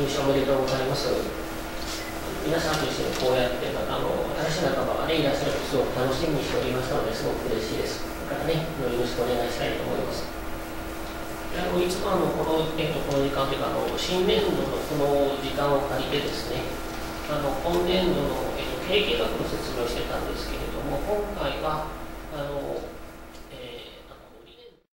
入社おめでとうございます。皆さんと一緒にこうやって新しい仲間がね、いらっしゃるとすごく楽しみにしておりましたので、すごく嬉しいです。だからね、よろしくお願いしたいと思います。いつもこの時間というか新年度のこの時間を借りてですね、今年度の経営計画の説明をしてたんですけれども、今回は